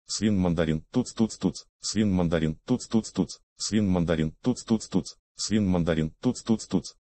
свин мандарин, туц-туц-туц, свин мандарин, туц-туц-туц, свин мандарин, туц-туц-туц, свин мандарин, туц-туц-туц.